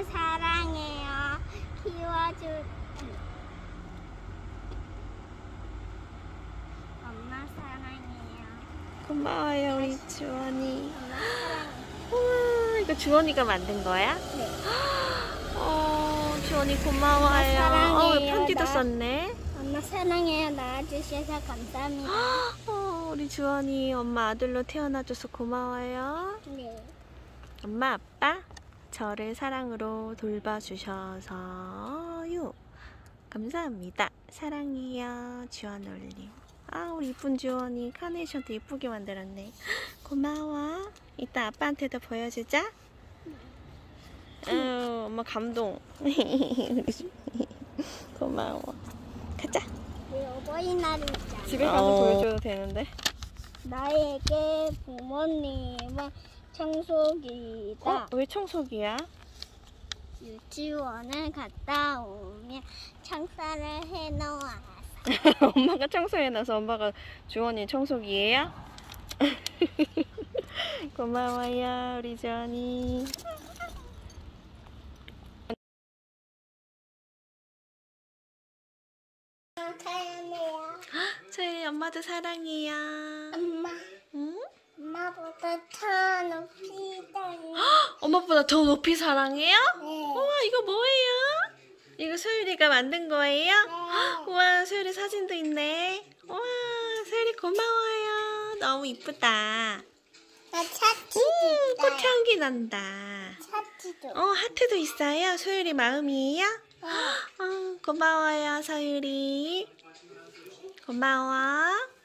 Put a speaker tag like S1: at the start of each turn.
S1: 엄마 사랑해요. 키워줄 엄마 사랑해요.
S2: 고마워요, 우리 주원이.
S1: 엄마 사랑해요.
S2: 우와, 이거 주원이가 만든 거야?
S1: 네.
S2: 주원이 고마워요.
S1: 사랑해요,
S2: 편지도
S1: 나.
S2: 썼네.
S1: 엄마 사랑해요. 낳아주셔서 감사합니다.
S2: 우리 주원이 엄마 아들로 태어나줘서 고마워요.
S1: 네.
S2: 엄마, 아빠, 저를 사랑으로 돌봐주셔서요. 감사합니다. 사랑해요, 주원올림. 우리 이쁜 주원이 카네이션도 이쁘게 만들었네. 고마워. 이따 아빠한테도 보여주자. 엄마 감동. 우리 주원이. 고마워. 가자.
S1: 우리 어버이날이 있잖아.
S2: 집에 가서 보여줘도 되는데.
S1: 나에게 부모님은 청소기다.
S2: 왜 청소기야?
S1: 유치원을 갔다 오면 청소를 해놓아.
S2: 엄마가 청소해놔서 엄마가 주원이 청소기예요? 고마워요, 우리 주원이.
S1: 사랑해요.
S2: 저희 엄마도 사랑해요.
S1: 엄마.
S2: 응?
S1: 엄마보다 더 높이 사랑해.
S2: 엄마보다 더 높이 사랑해요?
S1: 네.
S2: 우와, 이거 뭐예요? 이거 소율이가 만든 거예요?
S1: 네.
S2: 우와, 소율이 사진도 있네. 우와, 소율이 고마워요. 너무 이쁘다.
S1: 나 차치도 있어요.
S2: 꽃향기 난다.
S1: 차치도.
S2: 하트도 있어요? 소율이 마음이에요? 고마워요, 소율이. 고마워.